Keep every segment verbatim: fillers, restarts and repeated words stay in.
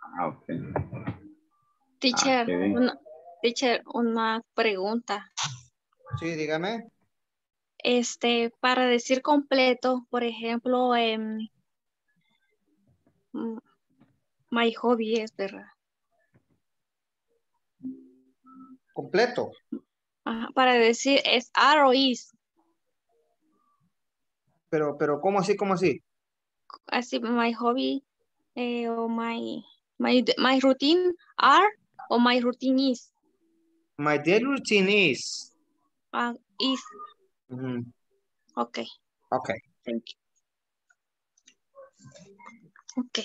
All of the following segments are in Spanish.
Ah, ok. Ah, Teacher, qué bien. una, teacher, una pregunta. Sí, dígame. Este, para decir completo, por ejemplo, em, mm, my hobby es, ¿verdad? Completo. Ajá, para decir es are o is. Pero, pero, ¿cómo así? ¿Cómo así? Así, my hobby eh, o my, my, my routine are o my routine is. My daily routine is. Ah, is. Ujú. Ok, Ok. thank you. Ok.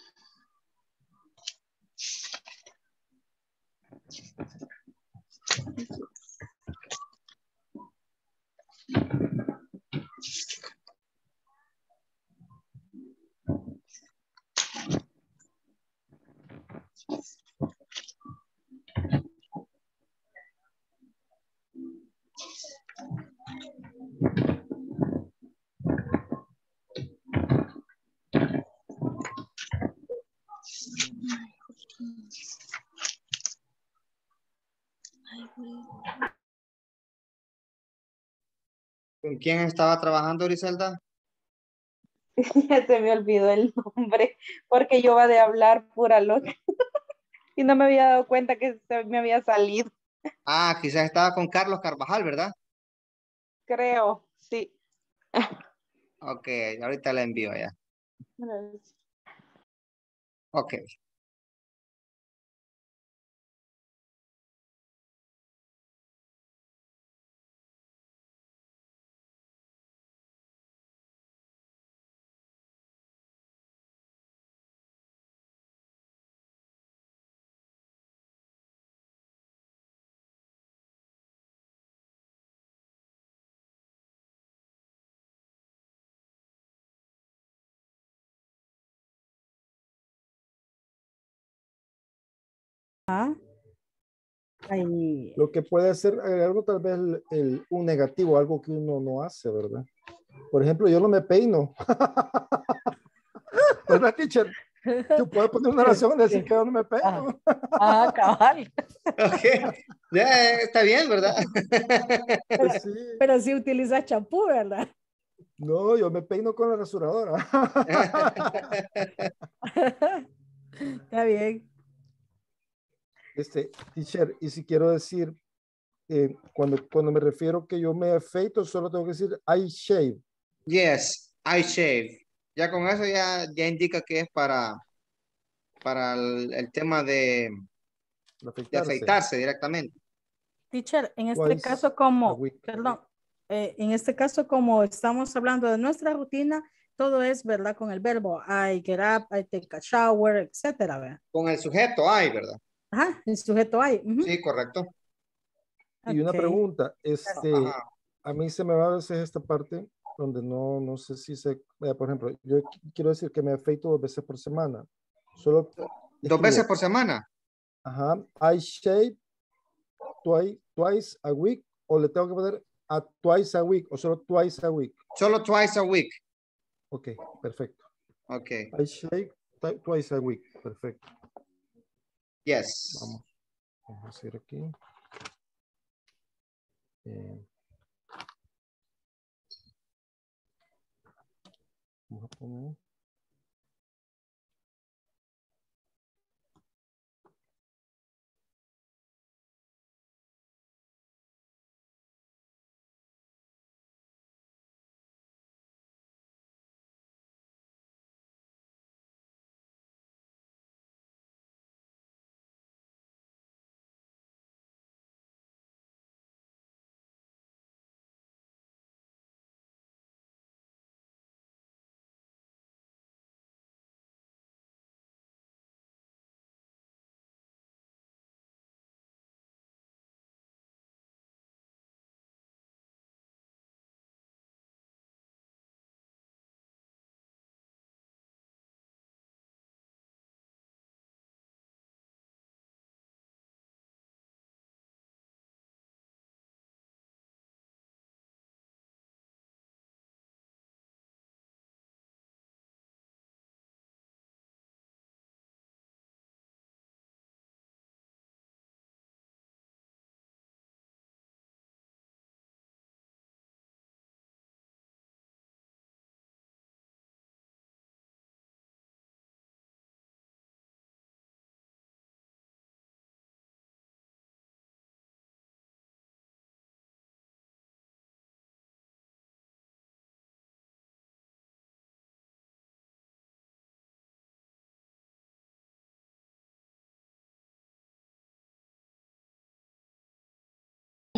¿Con quién estaba trabajando, Griselda? Ya se me olvidó el nombre, porque yo va de hablar pura loca y no me había dado cuenta que se me había salido, Ah, quizás estaba con Carlos Carvajal, ¿verdad? creo, sí. Ok, ahorita la envío ya. Ok. Ay, Lo que puede ser agregarlo tal vez el, el- un negativo, algo que uno no hace, ¿verdad? Por ejemplo, yo no me peino. ¿Verdad, teacher? Yo puedo poner una oración y decir sí. que yo no me Ah, peino. ah, cabal. Ok. Ya, está bien, ¿verdad? Pero, Pues sí. pero sí utiliza champú, ¿verdad? No, yo me peino con la rasuradora. Está bien. Este, teacher, y si quiero decir, eh, cuando, cuando me refiero que yo me afeito, solo tengo que decir I shave. Yes, I shave. Ya con eso ya, ya indica que es para, para el, el tema de, De de afeitarse. afeitarse directamente. Teacher, en este Twice caso a como, week. perdón, eh, en este caso como estamos hablando de nuestra rutina, todo es, ¿verdad? Con el verbo I get up, I take a shower, etcétera, ¿verdad? Con el sujeto hay, ¿verdad? Ajá, el sujeto I. Ujú. Sí, correcto. Y una Ok. pregunta, este, Ajá. a mí se me va a veces esta parte donde no, no sé si se, vea, por ejemplo, yo qu- quiero decir que me afeito dos veces por semana. Solo Dos veces escribo, por semana. ajá, I shave twice, twice a week, o le tengo que poner a twice a week, o solo twice a week. Solo twice a week. Ok, perfecto. Ok. I shave twi- twice a week, perfecto. Yes. Vamos, vamos a hacer aquí. Eh, vamos a poner.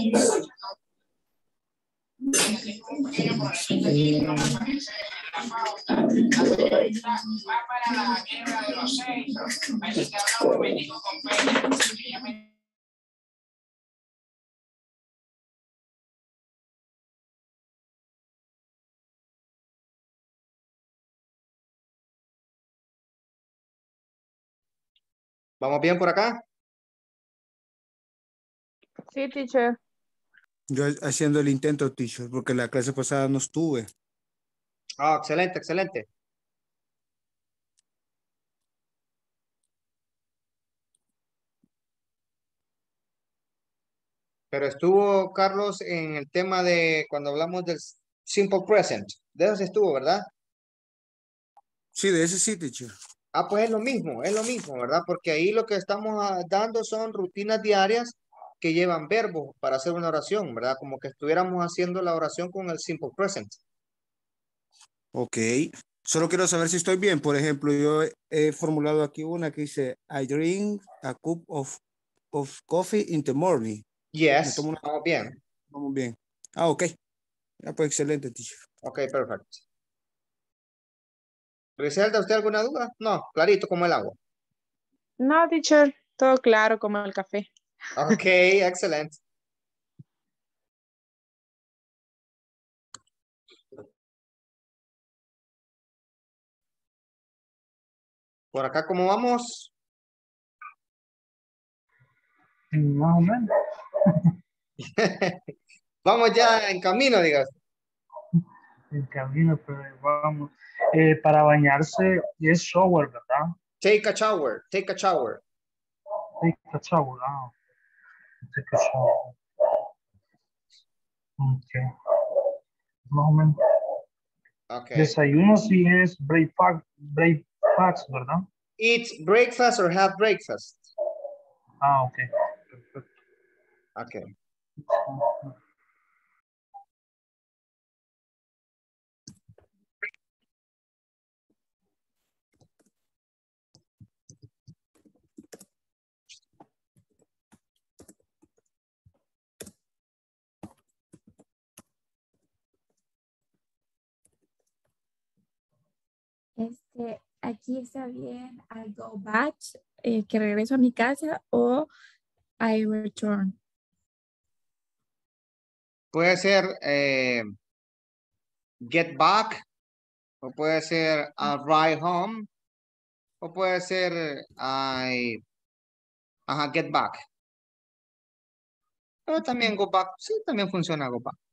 ¿Vamos bien por acá? Sí, teacher. Yo haciendo el intento, teacher, porque la clase pasada no estuve. Ah, excelente, excelente. Pero estuvo, Carlos, en el tema de cuando hablamos del simple present. De eso sí estuvo, ¿verdad? Sí, de ese sí, teacher. Ah, pues es lo mismo, es lo mismo, ¿verdad? Porque ahí lo que estamos ah, dando son rutinas diarias que llevan verbos para hacer una oración, ¿verdad? Como que estuviéramos haciendo la oración con el simple present. Ok. Solo quiero saber si estoy bien. Por ejemplo, yo he, he formulado aquí una que dice, I drink a cup of, of coffee in the morning. Me Yes, tomo una... vamos bien. Vamos bien. Ah, ok. Ah, pues excelente, teacher. Ok, perfecto. Griselda, ¿usted alguna duda? No, clarito como el agua. No, teacher. Todo claro como el café. Ok, excelente. Por acá, ¿cómo vamos? Más o menos. Vamos ya en camino, digas. En camino, pero vamos. Eh, para bañarse es shower, ¿verdad? Take a shower, take a shower. Take a shower, ah. Take a shower. Ok. Más o menos. Ok. Desayuno sí es breakfast, breakfast, ¿verdad? Eat breakfast or have breakfast. Ah, ok. Perfecto. Ok. Este, aquí está bien, I go back, eh, que regreso a mi casa, o I return. Puede ser eh, get back, o puede ser arrive home, o puede ser I, ajá, get back. Pero también go back, sí, también funciona go back.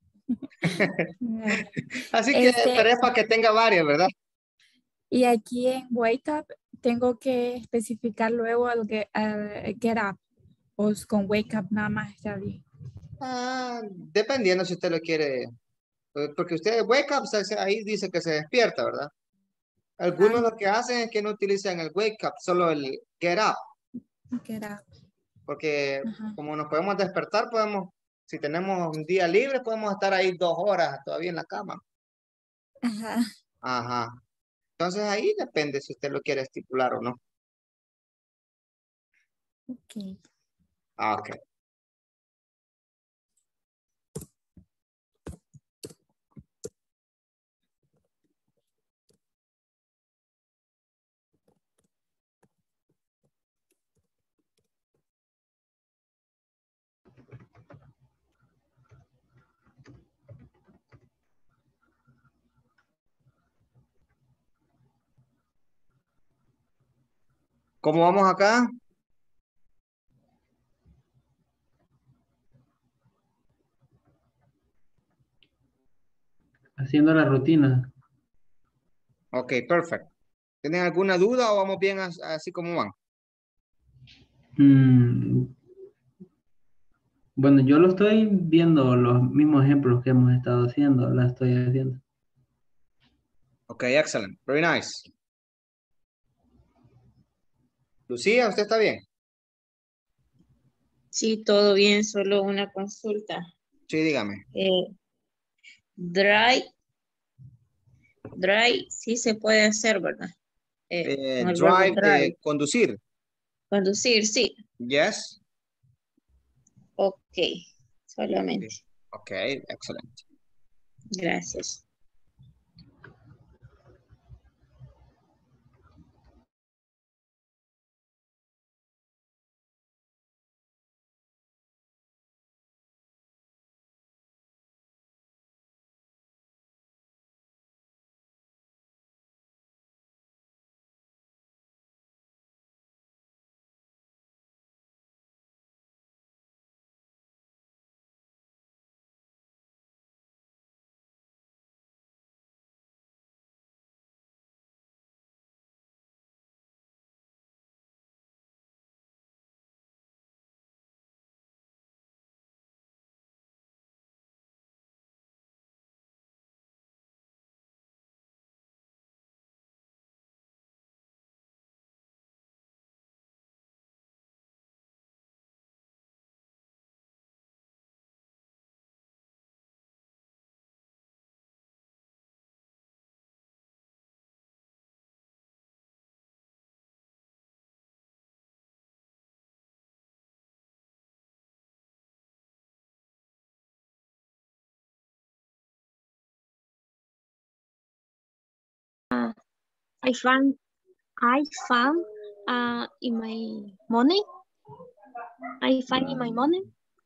Así que, Este, pero es para que tenga varias, ¿verdad? y aquí en wake up tengo que especificar luego el get, uh, get up, o es con wake up nada más está bien. Ah, dependiendo si usted lo quiere, eh, porque usted wake up, se- ahí dice que se despierta, ¿verdad? Algunos lo que hacen es que no utilizan el wake up, solo el get up, Get up. porque Ajá. como nos podemos despertar, podemos, si tenemos un día libre, podemos estar ahí dos horas todavía en la cama. Ajá. Ajá. Entonces ahí depende si usted lo quiere estipular o no. Ok. Ah, ok. ¿Cómo vamos acá? Haciendo la rutina. Ok, perfecto. ¿Tienen alguna duda o vamos bien as- así como van? Mm, bueno, yo lo estoy viendo los mismos ejemplos que hemos estado haciendo, la estoy haciendo. Ok, excellent. Very nice. Lucía, ¿usted está bien? Sí, todo bien, solo una consulta. Sí, dígame. Eh, dry, dry, sí se puede hacer, ¿verdad? Eh, Eh, con el verbo drive, de drive. conducir. Conducir, sí. Yes. Ok. solamente. Ok, excelente. Gracias. I found I found uh, in my money. I find in my money.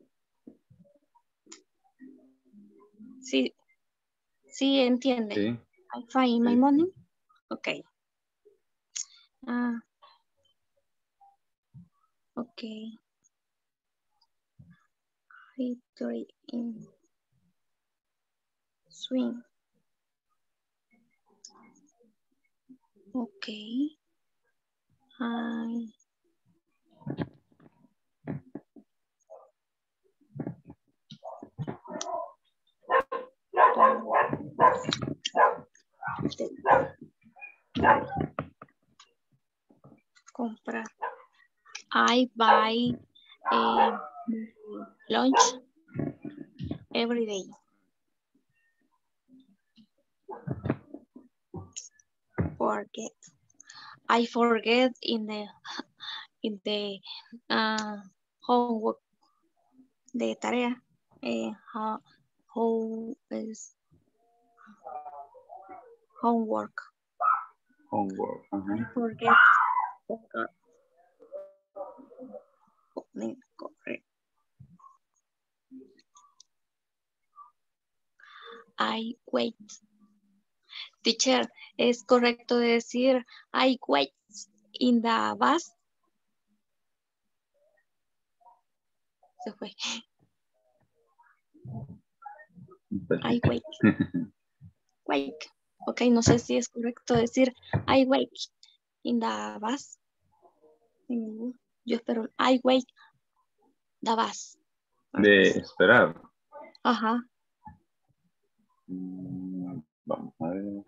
Sí, sí entiende. Sí, I find in my sí. money. Okay. Ah, okay. I three in swing. Okay. I comprar. I buy a lunch every day. Forget. I forget in the in the uh, homework de tarea. Eh, how, how is homework? Homework. Ajá. I forget. Forgot. Correct. I wait. Teacher, ¿es correcto decir I wait in the bus? Se fue. I wait. Wait. Ok, no sé si es correcto decir I wait in the bus. Yo espero. I wait the bus. De esperar. Ajá. Mm, Vamos a ver.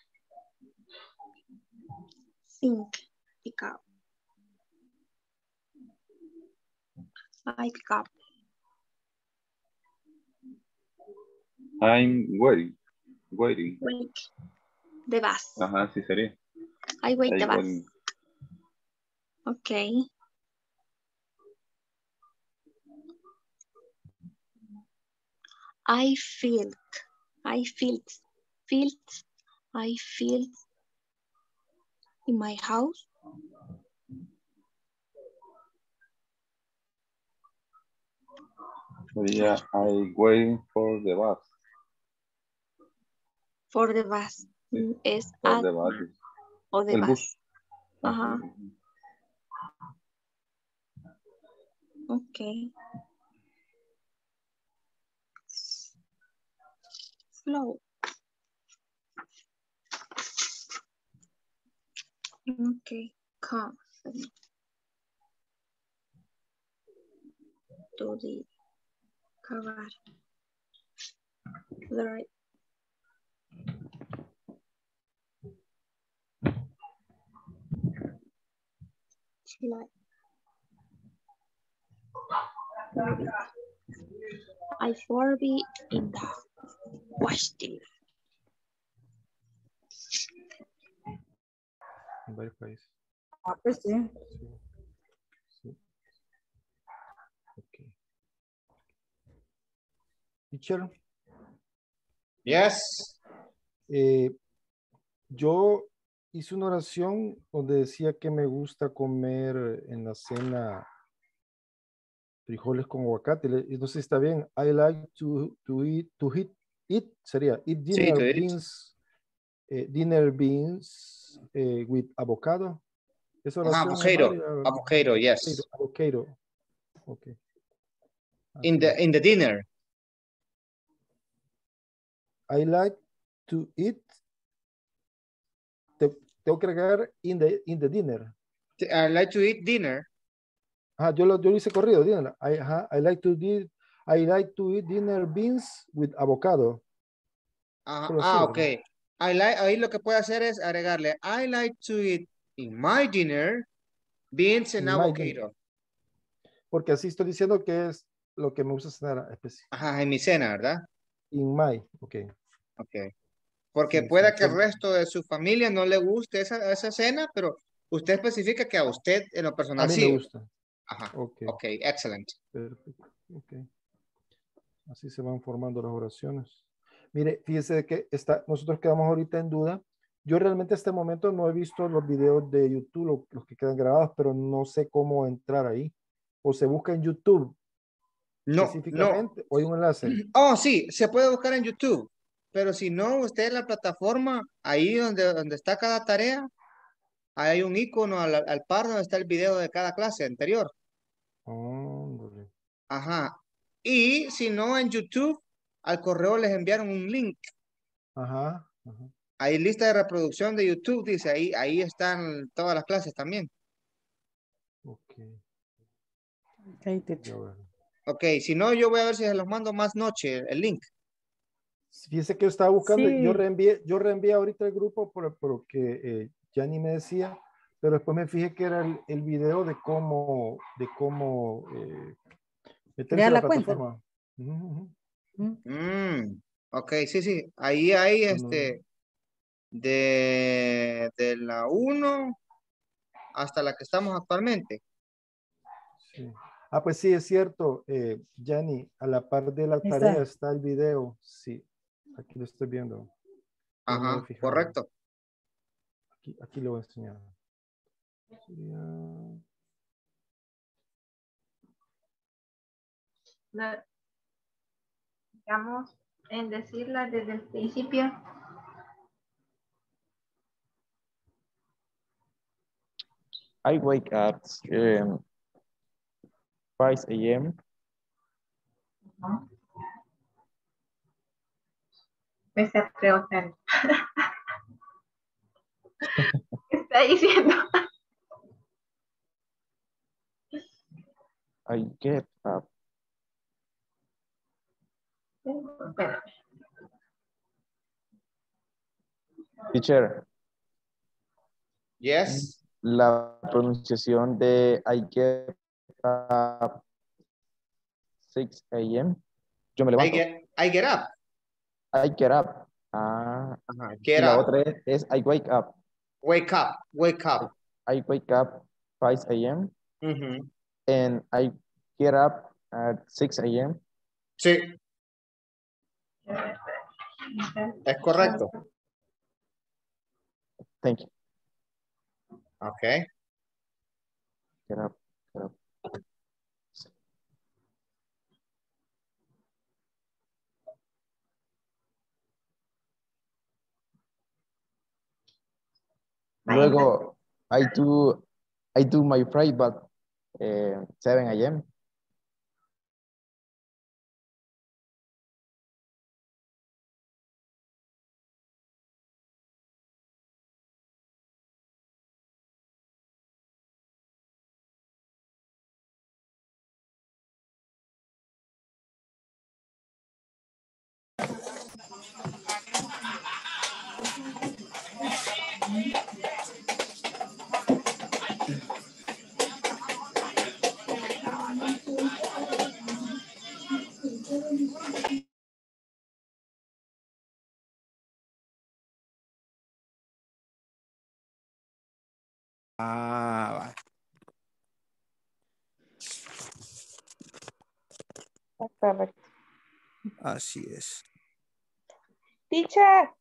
Think. Pick up. I pick up. I'm waiting. Waiting. Wait. The bus. Ajá, sí sería. I wait the I'm bus. waiting. Okay. I feel. I feel. Feel. I feel in my house. Sería I waiting for the bus. For the bus. Sí, Es for at the bus. o the El bus. bus. Ajá. Okay. Slow. Okay. Come. To the cover. The right. Slide. I forbid in the question. En varios países. Ah, pues sí. Sí. Sí. Ok. Teacher. Yes. Eh, yo hice una oración donde decía que me gusta comer en la cena frijoles con aguacate. Le- y no sé si está bien. I like to, to eat, to eat, eat, sería eat Sí, dinner to eat. beans, eh, dinner beans eh, with avocado. Esa Ajá, oración es avocado. válida. Avocado, yes. Avocado. Ok. In Así the, es. in the dinner. I like to eat. Te- tengo que agregar in the, in the dinner. I like to eat dinner. Ah, yo lo, yo lo hice corrido, dinner. I, ajá, I like to eat, I like to eat dinner beans with avocado. Ajá, Solo así, ah, ok. ¿verdad? I like, ahí lo que puede hacer es agregarle I like to eat in my dinner beans and In my dinner. avocado. Porque así estoy diciendo que es lo que me gusta cenar específico. Ajá, en mi cena, ¿verdad? In my, ok. Ok. Porque Sí, pueda sí, que el por- resto de su familia no le guste esa, esa cena, pero usted especifica que a usted en lo a personal mí sí. me ¿verdad? gusta. Ajá. Ok, Ok, excelente. perfecto. Ok. Así se van formando las oraciones. Mire, fíjese que está, nosotros quedamos ahorita en duda. Yo realmente hasta este momento no he visto los videos de YouTube, lo- los que quedan grabados, pero no sé cómo entrar ahí. O se busca en YouTube No, no. específicamente, o hay un enlace. Oh, sí, se puede buscar en YouTube. Pero si no, usted en la plataforma, ahí donde, donde está cada tarea, hay un icono al, al par donde está el video de cada clase anterior. Ándale. Ajá. Y si no, en YouTube, al correo les enviaron un link. Ajá, ajá. Hay lista de reproducción de YouTube, dice, ahí, ahí están todas las clases también. Ok. Okay, teacher. Ya veo. Ok, si no, yo voy a ver si se los mando más noche el link. Fíjese que yo estaba buscando, yo Sí. reenvié, yo reenvié ahorita el grupo por- porque eh, ya ni me decía, pero después me fijé que era el, el video de cómo, de cómo eh, meterse Crear a la la cuenta. plataforma. Ujú, ujú. Mm. Mm, ok, sí, sí. Ahí hay Cuando- este, de, de la uno hasta la que estamos actualmente. sí. Ah, pues sí, es cierto, eh, Yanni, a la par de la Ahí tarea está. está el video. Sí, aquí lo estoy viendo. No me había Ajá, fijado. correcto. Aquí, aquí lo voy a enseñar. Sería- La- digamos, en decirla desde el principio. I wake up um, five a m ¿No? Me se preguntan. ¿Qué está diciendo? I get up. Espérame. Teacher, Yes. la pronunciación de I get up six a m Yo me I levanto. get, I get up. I get up. Ah, Ajá, y get la up. otra es, es I wake up. Wake up, wake up. I wake up five a m Ujú. and I get up at six a m Sí, es correcto. Thank you. Ok. Get up, get up. Luego, I do, I do my private uh, seven a m Ah, va. Correcto. Así es. Teacher.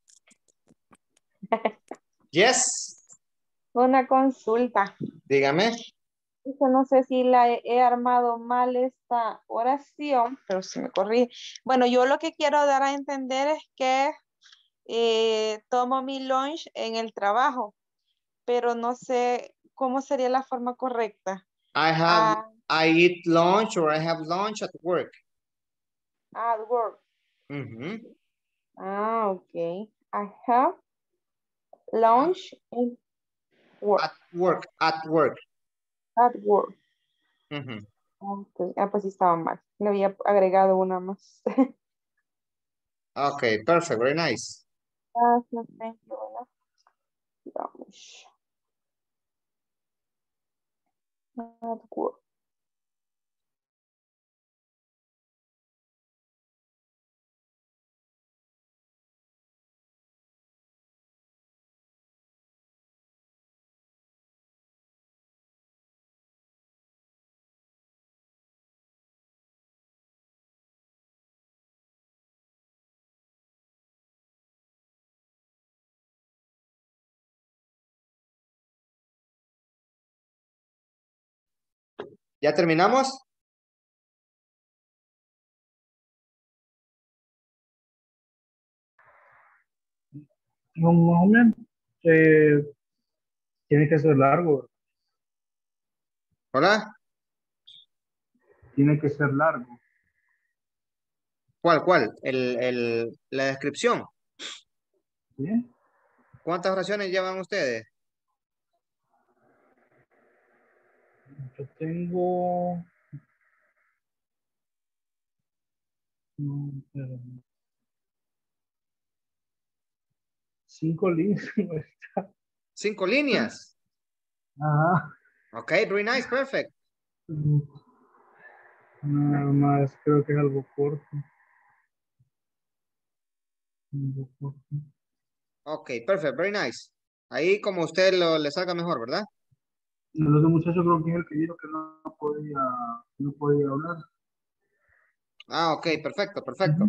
Yes. Una consulta. Dígame. Yo no sé si la he, he armado mal esta oración, pero si me corrí. Bueno, yo lo que quiero dar a entender es que eh, tomo mi lunch en el trabajo, pero no sé cómo sería la forma correcta. I have, Ah, I eat lunch or I have lunch at work. at work. Ujú. Ah, ok. I have lunch in work. At work, at work. At work. Ujú. Ok. Ah, pues sí estaba mal. Le había agregado una más. Okay, perfect, very nice. Gracias, thank you. Bueno, lunch. At work. ¿Ya terminamos? No, más o menos. Eh, tiene que ser largo. ¿Hola? Tiene que ser largo. ¿Cuál, cuál? El, el, la descripción. ¿Sí? ¿Cuántas oraciones llevan ustedes? Yo tengo... no, espérame. Cinco líneas. Cinco líneas. Ajá. Okay, very nice, perfect. Nada más, creo que es algo corto. Algo corto. Okay, perfect, very nice. Ahí como usted lo, le salga mejor, ¿verdad? El otro muchacho creo que es el que dijo que no podía, no podía hablar. Ah, ok, perfecto, perfecto.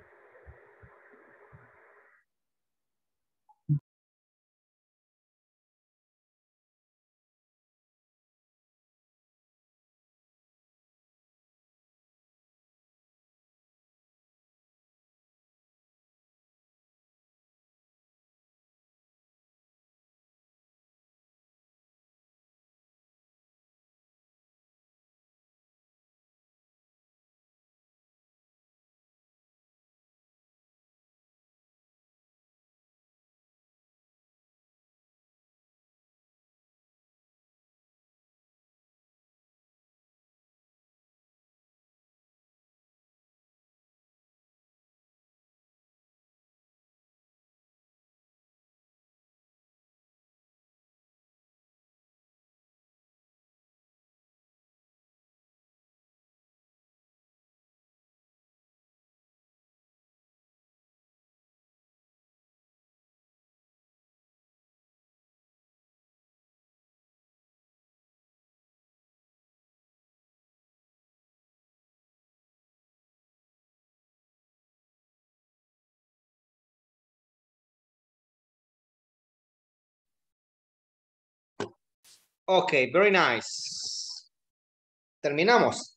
Ok, very nice. Terminamos.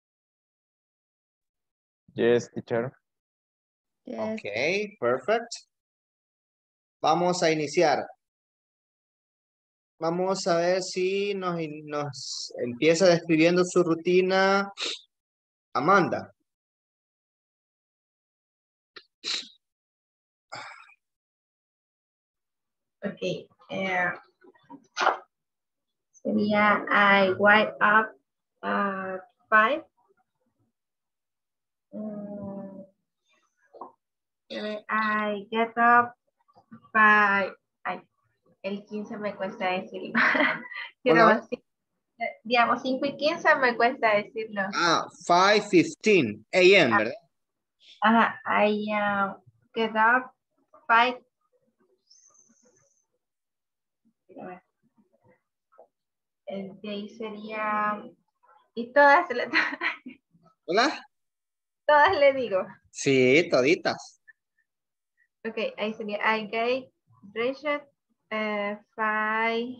Yes, teacher. Yes. Ok, perfect. Vamos a iniciar. Vamos a ver si nos, nos empieza describiendo su rutina Amanda. Ok. eh, sería I wake up at five. Mm, I get up by... Ay, el quince me cuesta decirlo. Quiero Hola. decir, digamos, cinco y quince me cuesta decirlo. Ah, five fifteen a m, ¿verdad? Ajá, I uh, get up five. El de ahí sería... Y todas las... Hola. Todas le digo. Sí, toditas. Ok, ahí sería I get dressed uh, five.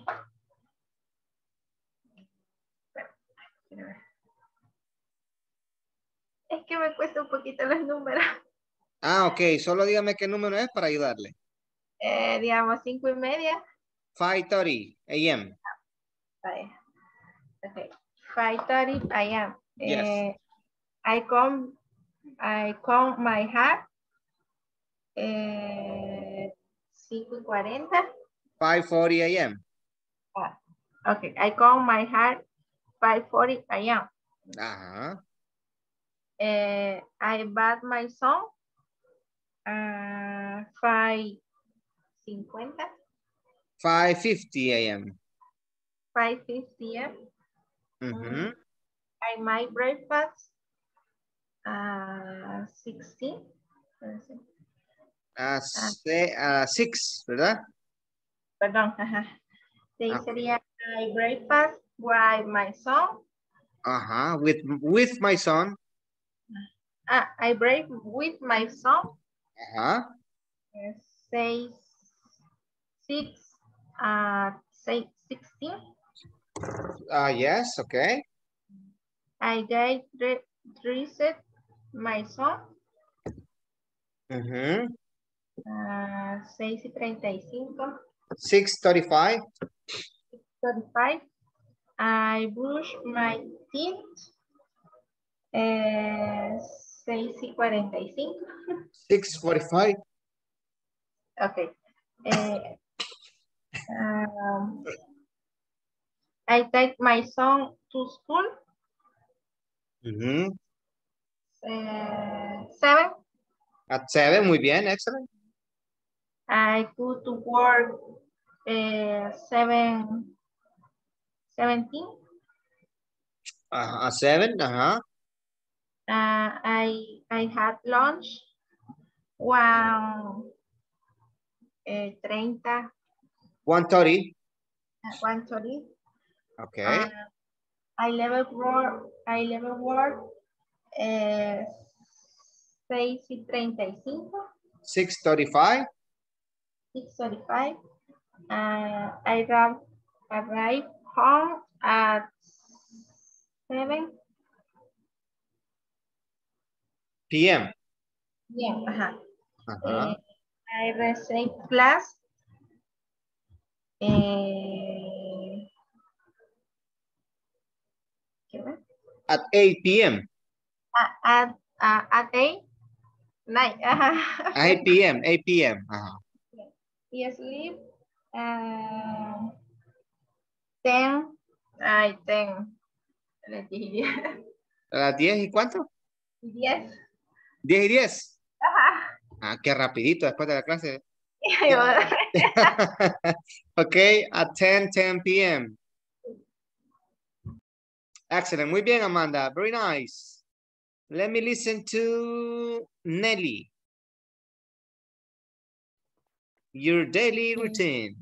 Es que me cuesta un poquito los números. Ah, ok. Solo dígame qué número es para ayudarle. Eh, digamos, cinco y media. five thirty a m Vale. Okay. five thirty a m Yes. Eh, I come, I comb my hair. Eh, cinco y cuarenta. five forty a m Ah, okay. I comb my hair five forty a m Ajá. Eh, I bat my son. Uh, five fifty. five fifty a m five fifty a m Ujú. I make breakfast. Uh, sixteen. A se- a six, ¿verdad? Perdón, ajá. De ahí Ah, sería I breakfast with my son. Ajá. With, with my son. Ah, I break with my son. Ajá. Uh, Six, six, uh, six, sixteen. Ah, yes, okay. I get dre- dressed my son. Ujú. Uh, seis y treinta y cinco. six thirty-five. thirty-five. I brush my teeth. Eh, seis y cuarenta y cinco. six forty-five. Ok. Eh, um, I take my son to school. Ujú. Eh, seven. At seven, muy bien, excellent. I go to work. Eh, seven. seventeen. Ajá, a seven, ajá. Uh, I I had lunch. One. Eh, thirty. one thirty. one thirty. Okay. Uh, I level work. I level work. Eh, seis y treinta y cinco. six thirty-five. six thirty-five. Uh, I arrive, arrive home at seven p m p m Ajá. Ajá. Eh, I receive class. Eh, ¿qué más? At eight p m At, at, uh, at eight. Night. Ajá. eight p m eight p m Ajá. Y sleep. Uh, ten. Ay, ten. Les dije ¿A las diez y cuánto? diez. diez y diez. Ajá. Ah, qué rapidito después de la clase. Y ahora- Okay, at ten, ten p m Excellent. Muy bien, Amanda. Very nice. Let me listen to Nelly. Your daily routine.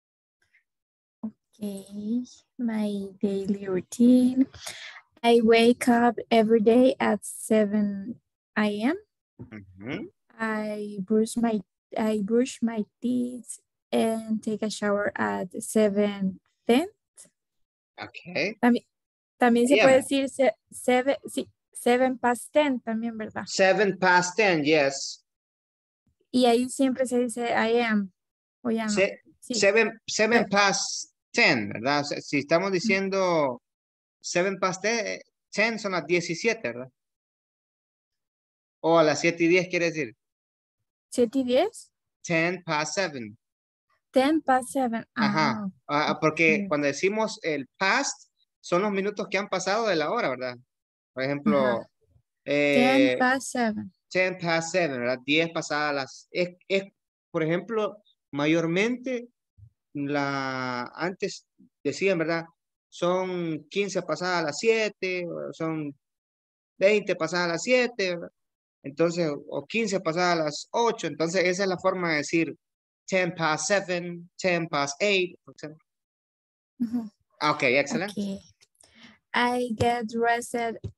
Okay, my daily routine. I wake up every day at seven a m Mhm. I brush my I brush my teeth and take a shower at seven ten. Okay. También, también se Yeah. puede decir se- seven, sí, seven past ten también, ¿verdad? Seven past ten, yes. Y ahí siempre se dice I am, o ya no. Se- Sí. seven, seven Sí. past ten, ¿verdad? O sea, si estamos diciendo seven past ten, ten son las diecisiete, ¿verdad? O a las siete y diez quiere decir. ¿siete y diez? ten past seven. ten past seven. Ajá. Ah, Ah, porque ok. cuando decimos el past, son los minutos que han pasado de la hora, ¿verdad? Por ejemplo, Ajá. eh, ten past seven. ten past seven, ¿verdad? diez pasadas las... Es, es, por ejemplo, mayormente, la antes decían, ¿verdad? Son quince pasadas las siete, o son veinte pasadas las siete, ¿verdad? Entonces, o quince pasadas las ocho. Entonces, esa es la forma de decir ten past seven, ten past eight, por ejemplo. Ujú. Okay, excellent. Okay. I get dressed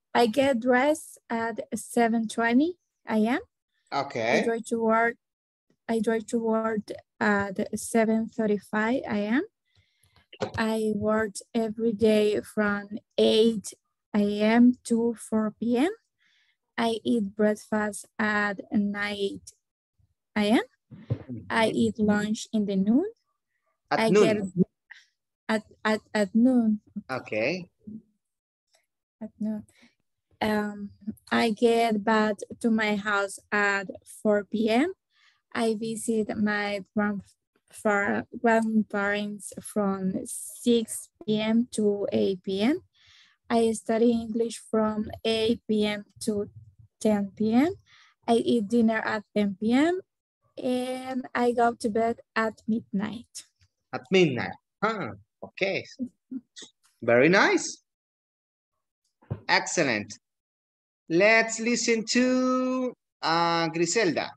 I get dressed at seven twenty a m I Okay. drive to work. I drive to work at seven thirty-five a m I work every day from eight a m to four p m I eat breakfast at nine a m I eat lunch in the noon. At I noon. get at, at, at noon. Okay. At noon. Um, I get back to my house at four p m I visit my grandfa- grandparents from six p m to eight p m I study English from eight p m to ten p m I eat dinner at ten p m and I go to bed at midnight. At midnight. Huh. Okay. Very nice. Excellent. Let's listen to uh, Griselda.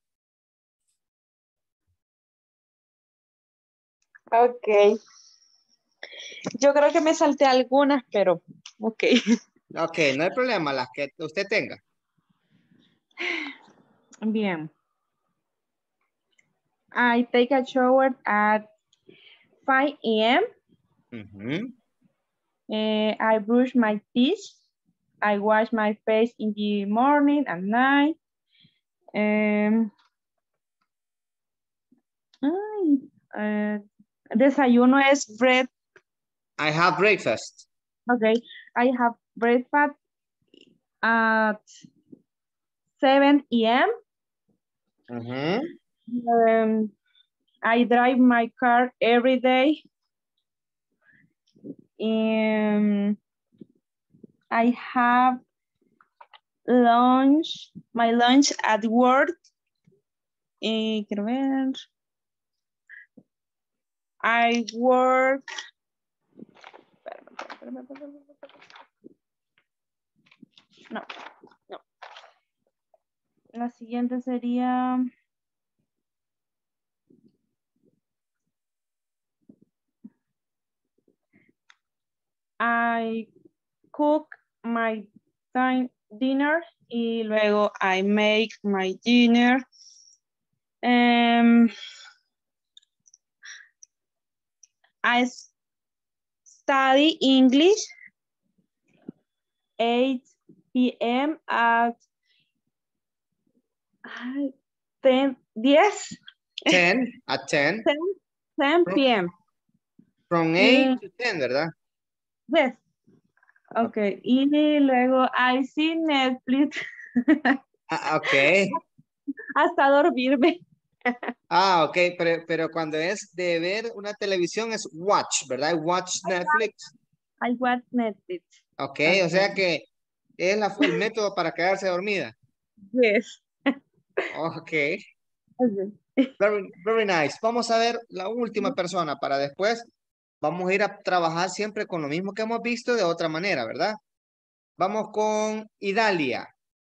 Ok. Yo creo que me salté algunas, pero ok. Ok, no hay problema, las que usted tenga. Bien. I take a shower at five a m Uh-huh. Uh, I brush my teeth. I wash my face in the morning and night. Um, ay, uh, desayuno es bread. I have breakfast. Okay, I have breakfast at seven a m Uh-huh. Um, I drive my car every day. Um, I have lunch, my lunch at work. Eh, quiero ver. I work. No, no. La siguiente sería. I cook my time dinner y luego I make my dinner. Um, I study English eight p m at ten, yes. ten, at ten. ten, ten p m From eight Mm. to ten, ¿verdad? Yes. Okay. Y luego I see Netflix. Ah, ok. Hasta dormirme. Ah, ok, pero, pero cuando es de ver una televisión es watch, ¿verdad? Watch Netflix. I watch Netflix. Ok, o sea que es la, el método para quedarse dormida. Yes. Ok. Okay. Very, very nice. Vamos a ver la última persona para después. Vamos a ir a trabajar siempre con lo mismo que hemos visto de otra manera, ¿verdad? Vamos con Idalia.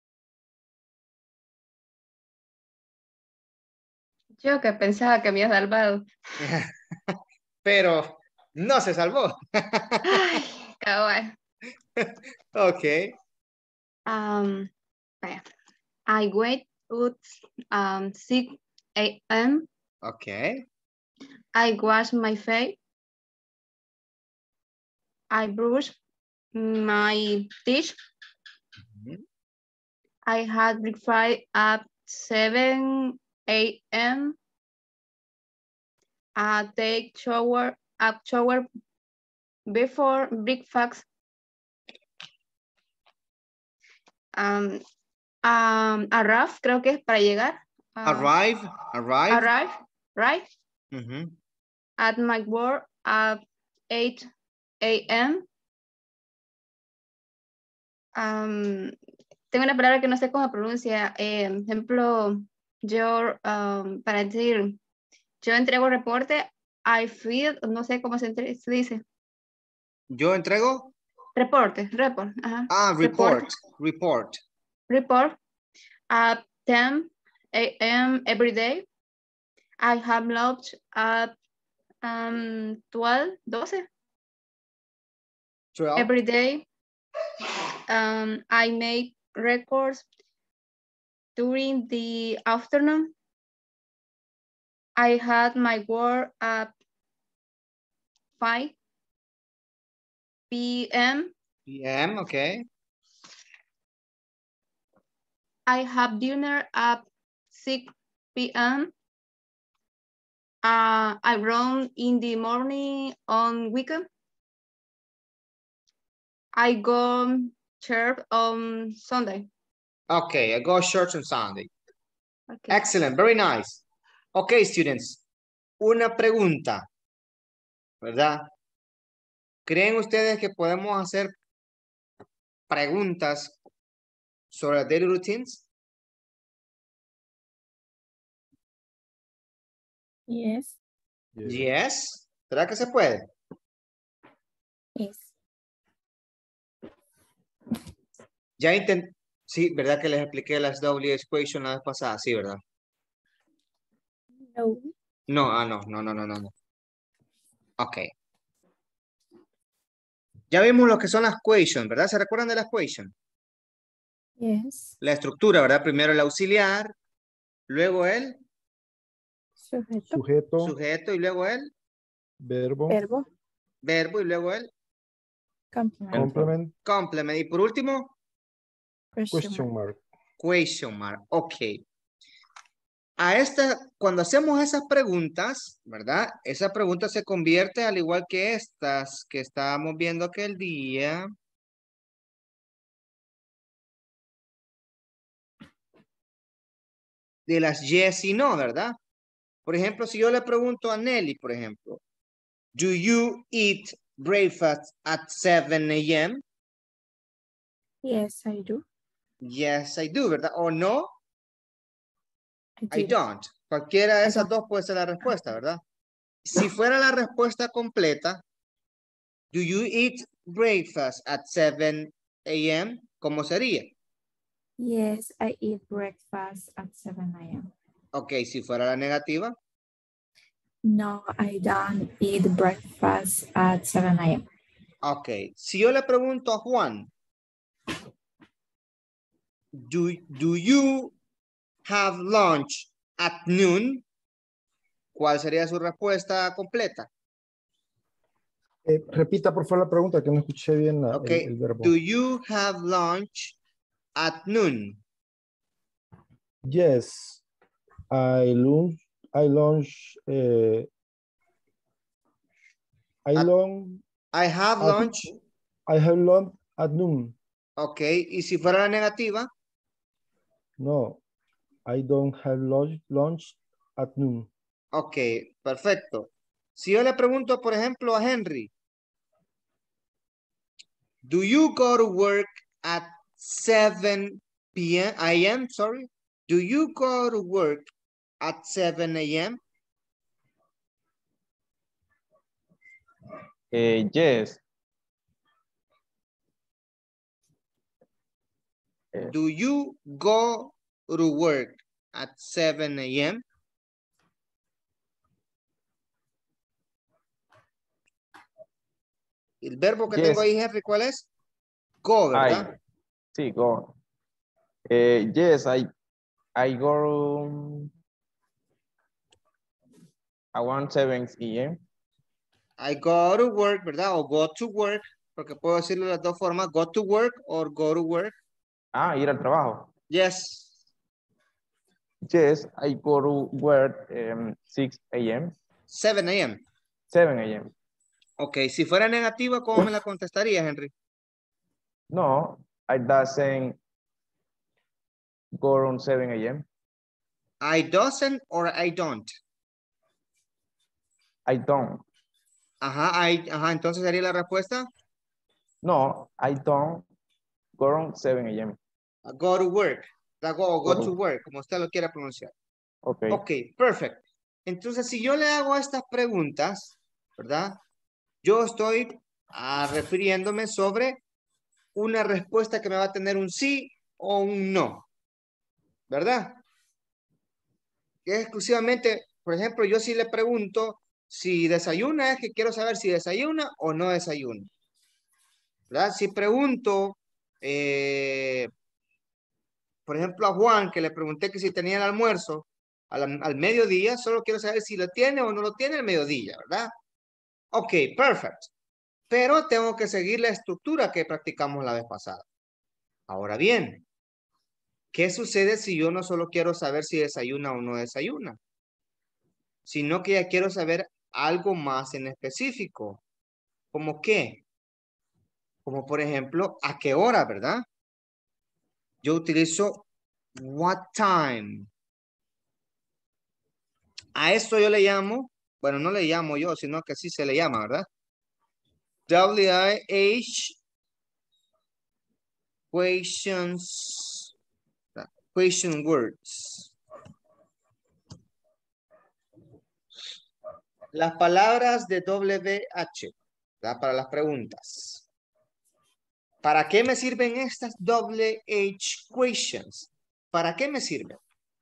Yo que pensaba que me había salvado. Pero no se salvó. Ay, cabal. Ok. Um, vaya. I wake up um, six a m Ok. I wash my face. I brush my teeth. Mm-hmm. I had breakfast at seven a m I take shower, a shower before breakfast. Um, um, arrive, creo que es para llegar. Uh, Arrive, arrive. Arrive, right? Mm-hmm. At my work at eight a m Um, tengo una palabra que no sé cómo pronuncia. Eh, ejemplo, yo, um, para decir, yo entrego reporte, I feed, no sé cómo se, entre, se dice. ¿Yo entrego? Reporte, report. Ajá. Ah, report, report. Report at ten a m every day. I have lunch at um, twelve, twelve. twelve. Every day. um, I make records during the afternoon. I had my work at five P M P M, okay. I have dinner at six P M Uh, I run in the morning on weekend. I go church on Sunday. Okay, I go church on Sunday. Okay. Excellent, very nice. Okay, students. Una pregunta, ¿verdad? ¿Creen ustedes que podemos hacer preguntas sobre daily routines? Yes. Yes. ¿Será que se puede? Yes. Ya intenté. Sí, ¿verdad que les expliqué las W equation la vez pasada? Sí, ¿verdad? No. No, ah, no, no, no, no, no. no. Ok. Ya vimos lo que son las equations, ¿verdad? ¿Se recuerdan de las equations? Yes. La estructura, ¿verdad? Primero el auxiliar, luego el Sujeto. Sujeto, sujeto y luego el verbo, Verbo. verbo y luego el Complemento. complement, complement. Y por último, Question question mark. mark. question mark. Ok. A esta, cuando hacemos esas preguntas, ¿verdad? Esa pregunta se convierte al igual que estas que estábamos viendo aquel día. De las yes y no, ¿verdad? Por ejemplo, si yo le pregunto a Nelly, por ejemplo, do you eat breakfast at seven A M? Yes, I do. Yes, I do, ¿verdad? O no, I, I don't. Cualquiera de I esas don't. dos puede ser la respuesta, ¿verdad? Si fuera la respuesta completa, do you eat breakfast at seven A M? ¿Cómo sería? Yes, I eat breakfast at seven A M Ok, si fuera la negativa. No, I don't eat breakfast at seven A M Ok, si yo le pregunto a Juan, do, do you have lunch at noon? ¿Cuál sería su respuesta completa? Eh, repita por favor la pregunta que no escuché bien la- Ok, el, el verbo. do you have lunch at noon? Yes, I lunch, I lunch, eh, I At- lunch, I have at- lunch. I have lunch at noon. Ok, y si fuera la negativa, No, I don't have lunch, lunch at noon. ok, perfecto. Si yo le pregunto, por ejemplo, a Henry, do you go to work at seven P M? I am, sorry. Do you go to work at seven A M? Eh, yes. Eh, Do you go to work at seven A M? El verbo que Yes. tengo ahí, Henry, ¿cuál es? Go, ¿verdad? I, sí, go. Eh, yes, I, I go around seven A M I go to work, ¿verdad? O go to work, porque puedo decirlo de las dos formas, go to work or go to work. Ah, ir al trabajo. Yes. Yes, I go to work um, six A M seven A M seven A M Ok, si fuera negativa, ¿cómo me la contestaría, Henry? No, I doesn't go around seven A M I doesn't or I don't. I don't. Ajá, I, ajá, entonces sería la respuesta. No, I don't go around seven A M Go to work. Go, go, Go to to- work, como usted lo quiera pronunciar. Okay. Ok, perfect. Entonces, si yo le hago estas preguntas, ¿verdad? Yo estoy ah, refiriéndome sobre una respuesta que me va a tener un sí o un no, ¿verdad? Que es exclusivamente, por ejemplo, yo sí le pregunto si desayuna, es que quiero saber si desayuna o no desayuna, ¿verdad? Si pregunto, eh, por ejemplo, a Juan, que le pregunté que si tenía el almuerzo al, al mediodía, solo quiero saber si lo tiene o no lo tiene el mediodía, ¿verdad? Ok, perfecto. Pero tengo que seguir la estructura que practicamos la vez pasada. Ahora bien, ¿qué sucede si yo no solo quiero saber si desayuna o no desayuna? Sino que ya quiero saber algo más en específico. ¿Cómo qué? Como por ejemplo, ¿a qué hora, verdad? Yo utilizo what time. A esto yo le llamo, bueno, no le llamo yo, sino que así se le llama, ¿verdad? W I H questions, question words. Las palabras de W H, ¿verdad? Para las preguntas. ¿Para qué me sirven estas W H questions? ¿Para qué me sirven?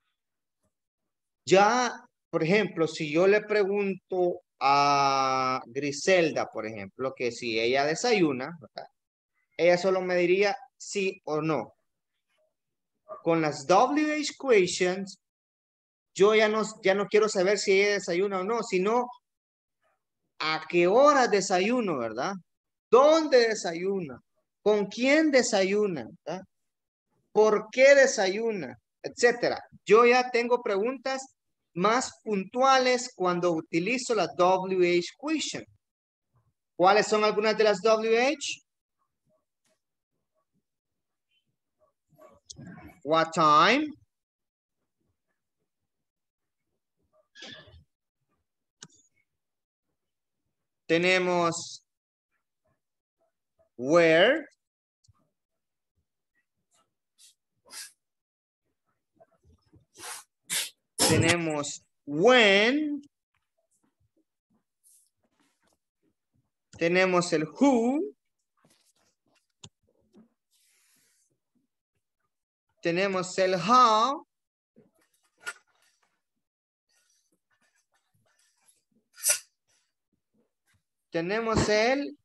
Ya, por ejemplo, si yo le pregunto a Griselda, por ejemplo, que si ella desayuna, ¿verdad? Ella solo me diría sí o no. Con las W H questions, yo ya no, ya no quiero saber si ella desayuna o no, sino a qué hora desayuno, ¿verdad? ¿Dónde desayuna? ¿Con quién desayuna? ¿Verdad? ¿Por qué desayuna? Etcétera. Yo ya tengo preguntas más puntuales cuando utilizo la W H question. ¿Cuáles son algunas de las W H? What time? Tenemos where. Tenemos when. Tenemos el who. Tenemos el how. Tenemos el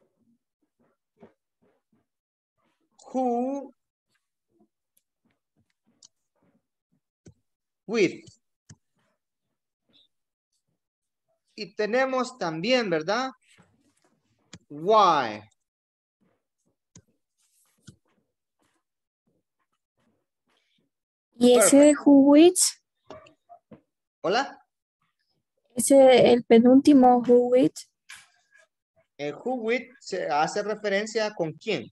who with. Y tenemos también, ¿verdad? Why. ¿Y ese de who with? Hola. Ese, el penúltimo who with. El who with se hace referencia a con quién.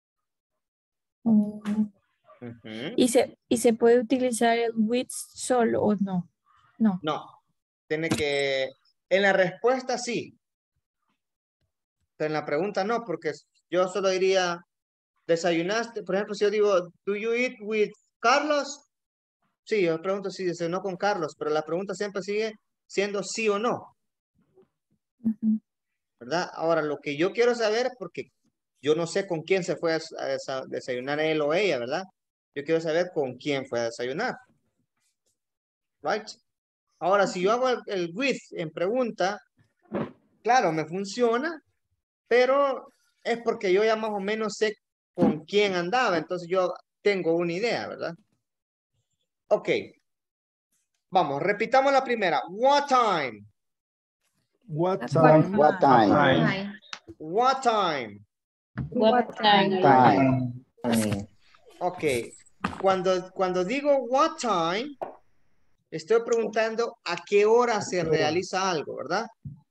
Oh. Uh-huh. ¿Y, se, ¿Y se puede utilizar el with solo o no? No. No. Tiene que... En la respuesta sí. Pero en la pregunta no, porque yo solo diría, ¿desayunaste? Por ejemplo, si yo digo, ¿do you eat with Carlos? Sí, yo pregunto si desayunó con Carlos, pero la pregunta siempre sigue siendo sí o no. Uh-huh. ¿Verdad? Ahora, lo que yo quiero saber, porque yo no sé con quién se fue a, a desayunar él o ella, ¿verdad? Yo quiero saber con quién fue a desayunar. Right? Ahora, si yo hago el, el with en pregunta, claro, me funciona, pero es porque yo ya más o menos sé con quién andaba, entonces yo tengo una idea, ¿verdad? Ok. Vamos, repitamos la primera. What time? What time? What time? What time? What time? Time. Ok. Cuando, cuando digo what time, estoy preguntando a qué hora se realiza algo, ¿verdad?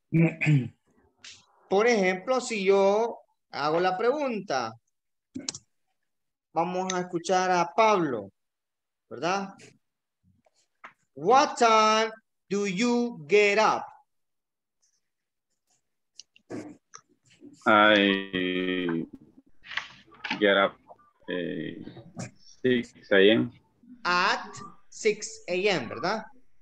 Por ejemplo, si yo hago la pregunta, vamos a escuchar a Pablo, ¿verdad? What time do you get up? I get up uh, six A M At six A M, ¿verdad?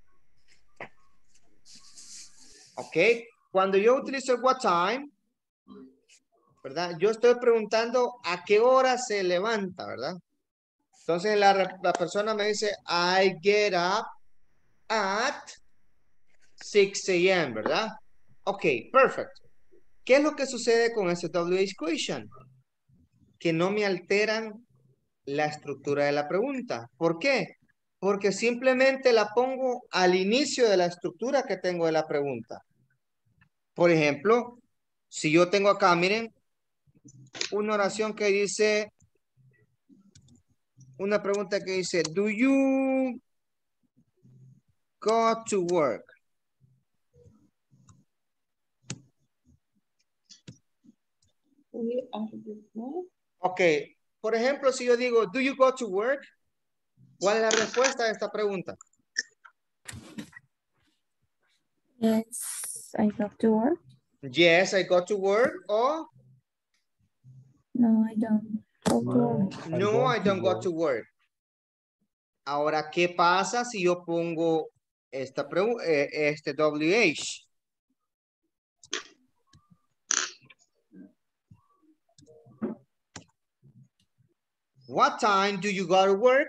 Ok. Cuando yo utilizo el what time, ¿verdad? Yo estoy preguntando a qué hora se levanta, ¿verdad? Entonces la, la persona me dice, I get up at six A M, ¿verdad? Ok, perfecto. ¿Qué es lo que sucede con ese W H question? que no me alteran la estructura de la pregunta. ¿Por qué? Porque simplemente la pongo al inicio de la estructura que tengo de la pregunta. Por ejemplo, si yo tengo acá, miren, una oración que dice, una pregunta que dice, do you go to work? Ok, por ejemplo, si yo digo, do you go to work? ¿Cuál es la respuesta a esta pregunta? Yes, I go to work. Yes, I go to work. O No, I don't go to work. no, I don't go to work. Ahora, ¿qué pasa si yo pongo esta pregu- eh, este W H? What time do you go to work?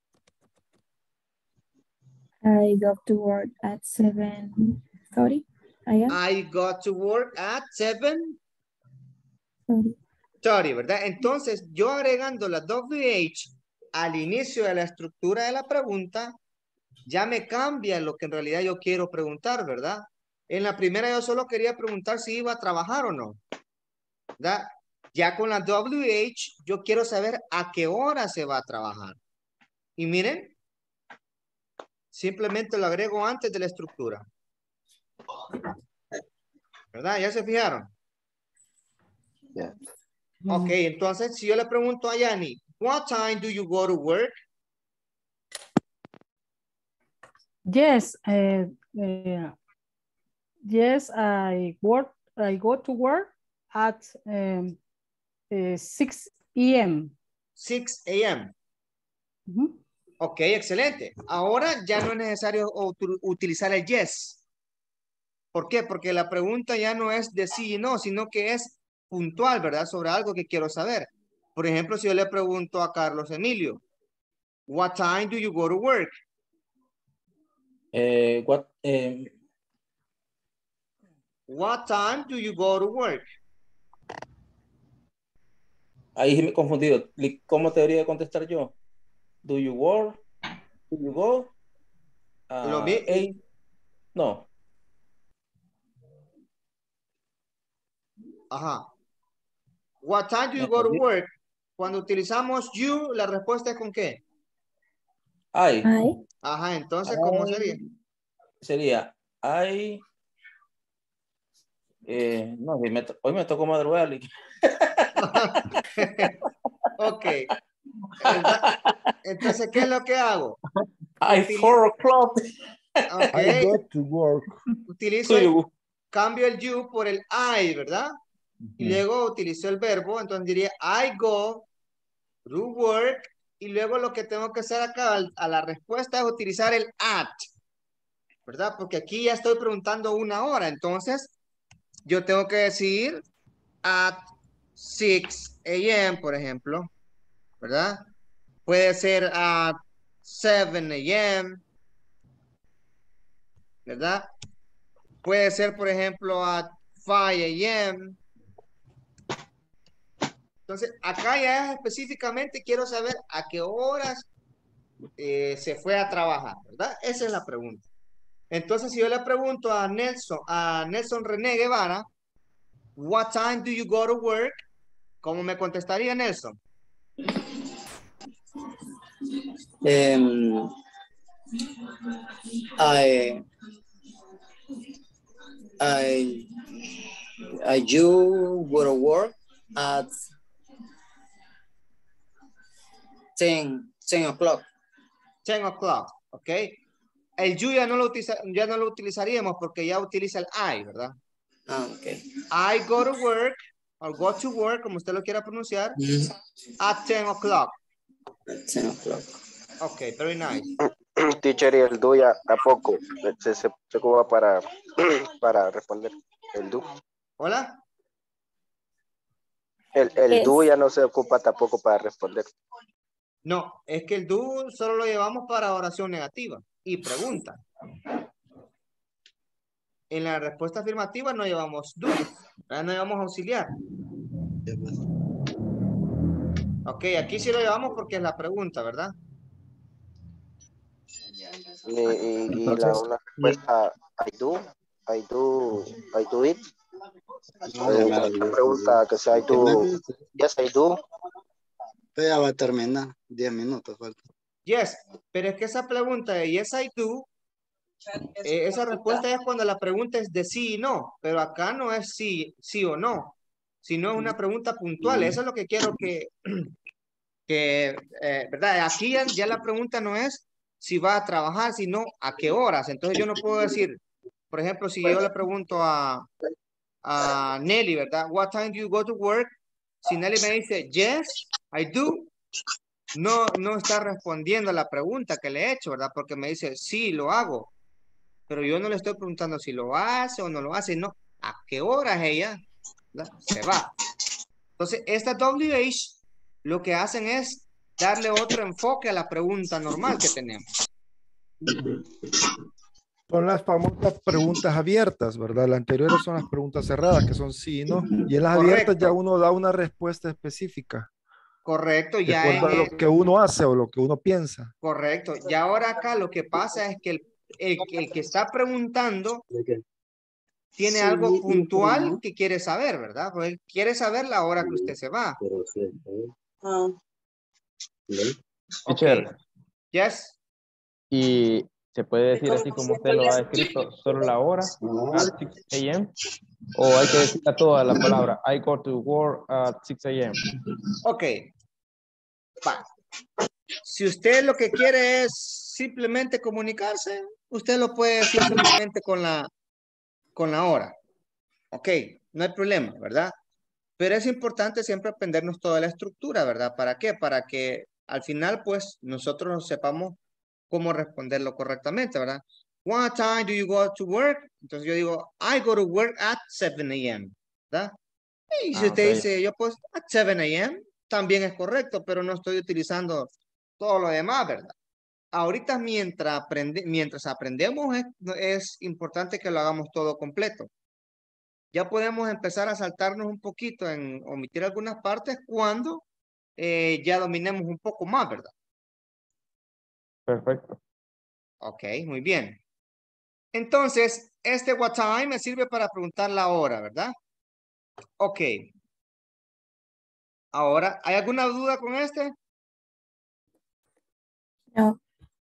I go to work at seven thirty a m I go to work at seven thirty. thirty, ¿verdad? Entonces, yo agregando la W H al inicio de la estructura de la pregunta, ya me cambia lo que en realidad yo quiero preguntar, ¿verdad? En la primera yo solo quería preguntar si iba a trabajar o no, ¿verdad? Ya con la W H yo quiero saber a qué hora se va a trabajar. Y miren, simplemente lo agrego antes de la estructura. ¿Verdad? ¿Ya se fijaron? Yeah. Ok, entonces si yo le pregunto a Yani, what time do you go to work? Yes, uh, uh, yes, I work. I go to work at um, uh, six a m six a m Ok, excelente. Ahora ya no es necesario utu- utilizar el yes. ¿Por qué? Porque la pregunta ya no es de sí y no, sino que es puntual, ¿verdad? Sobre algo que quiero saber. Por ejemplo, si yo le pregunto a Carlos Emilio, what time do you go to work? Eh, what, eh, What time do you go to work? ahí sí me he confundido. Li- ¿Cómo te debería contestar yo? Do you work? Do you go? Lo Ah, mi- eight? No. Ajá. What time do Me you go to perdí. work? Cuando utilizamos you, la respuesta es con qué? I. Ajá, entonces, ¿cómo sería? Sería I. Eh, no, hoy me, to- hoy me tocó madrugar. y- Ok. Enta- Entonces, ¿qué es lo que hago? I Utili- four o'clock. Ok. I go to work. Utilizo, el- cambio el you por el I, ¿verdad? Y luego utilizo el verbo, entonces diría I go to work. Y luego lo que tengo que hacer acá al- a la respuesta es utilizar el at, ¿verdad? Porque aquí ya estoy preguntando una hora, entonces yo tengo que decir at six a m, por ejemplo, ¿verdad? Puede ser at seven a m, ¿verdad? Puede ser, por ejemplo, at five a m. Entonces, acá ya específicamente quiero saber a qué horas eh, se fue a trabajar, ¿verdad? Esa es la pregunta. Entonces, si yo le pregunto a Nelson, a Nelson René Guevara, what time do you go to work? ¿Cómo me contestaría Nelson? Um, I, I, I you go to work at ten, ten o'clock. ten o'clock, ¿ok? El you ya no, lo utiliza, ya no lo utilizaríamos porque ya utiliza el I, ¿verdad? Ah, ok. I go to work, or go to work, como usted lo quiera pronunciar, Mm. at ten o'clock. At ten o'clock. Ok, very nice. Teacher, y el do ya tampoco se, se, se ocupa para, para responder. El do. ¿Hola? El, el Yes. do ya no se ocupa tampoco para responder. No, es que el do solo lo llevamos para oración negativa y pregunta. En la respuesta afirmativa no llevamos do, ¿verdad? No llevamos auxiliar. Ok, aquí sí lo llevamos porque es la pregunta, ¿verdad? Y, y, y la Entonces, una respuesta, I do, I do, I do it. No, Eh, ya una me pregunta que sea I do, yes, I do. Usted ya va a terminar. Diez minutos falta. Yes, pero es que esa pregunta de yes, I do, eh, esa respuesta es cuando la pregunta es de sí y no, pero acá no es sí, sí o no, sino es una pregunta puntual. Eso es lo que quiero que, que eh, ¿verdad? Aquí ya, ya la pregunta no es si va a trabajar, sino a qué horas. Entonces yo no puedo decir, por ejemplo, si yo le pregunto a, a Nelly, ¿verdad? What time do you go to work? Si Nelly me dice, yes, I do, no, no está respondiendo a la pregunta que le he hecho, ¿verdad? Porque me dice, sí, lo hago. Pero yo no le estoy preguntando si lo hace o no lo hace, no. ¿A qué hora es ella? ¿Verdad? Se va. Entonces, esta W H lo que hacen es darle otro enfoque a la pregunta normal que tenemos. son las famosas preguntas abiertas, ¿verdad? Las anteriores son las preguntas cerradas, que son sí y no. Y en las abiertas ya Correcto. uno da una respuesta específica, Correcto, de ya acuerdo a en lo el- que uno hace o lo que uno piensa. correcto. Y ahora acá lo que pasa es que el, el, el que está preguntando tiene algo puntual que quiere saber, ¿verdad? Pues él quiere saber la hora que usted se va. Ok. Teacher, Yes. y se puede decir así como usted lo ha escrito, solo la hora, at six a m, o hay que decir a toda la palabra, I go to work at six a m. Ok. Va. Si usted lo que quiere es simplemente comunicarse, usted lo puede decir simplemente con la, con la hora. Ok, no hay problema, ¿verdad? Pero es importante siempre aprendernos toda la estructura, ¿verdad? ¿Para qué? Para que al final, pues, nosotros sepamos cómo responderlo correctamente, ¿verdad? What time do you go to work? Entonces yo digo, I go to work at seven a m, ¿verdad? Y si Ah, usted ok. dice, yo pues, at seven a m, también es correcto, pero no estoy utilizando todo lo demás, ¿verdad? Ahorita mientras, aprende, mientras aprendemos es, es importante que lo hagamos todo completo. Ya podemos empezar a saltarnos un poquito en omitir algunas partes cuando eh, ya dominemos un poco más, ¿verdad? Perfecto. Ok, muy bien. Entonces, este what time me sirve para preguntar la hora, ¿verdad? Ok. Ahora, ¿hay alguna duda con este? No.